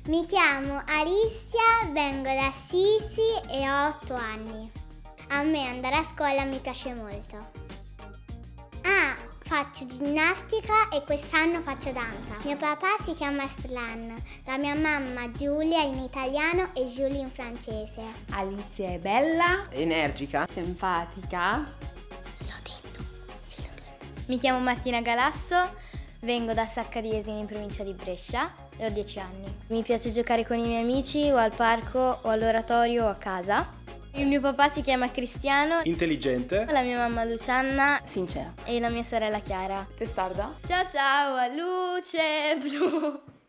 Mi chiamo Arissia, vengo da Assisi e ho 8 anni. A me andare a scuola mi piace molto. Faccio ginnastica e quest'anno faccio danza. Mio papà si chiama Aslan, la mia mamma Giulia in italiano e Giulia in francese. Alice è bella, energica, simpatica. L'ho detto, sì l'ho detto. Mi chiamo Martina Galasso, vengo da Saccariesi in provincia di Brescia e ho 10 anni. Mi piace giocare con i miei amici o al parco o all'oratorio o a casa. Il mio papà si chiama Cristiano, intelligente, la mia mamma Luciana, Sincera. e la mia sorella Chiara. Testarda. Ciao ciao, a luce blu!